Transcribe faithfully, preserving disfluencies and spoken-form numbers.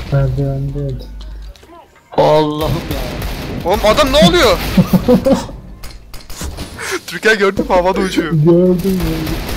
Merdivendeydi. Allah'ım ya. Oğlum adam ne oluyor? Türkan gördün mü, havada uçuyor. Gördüm gördüm.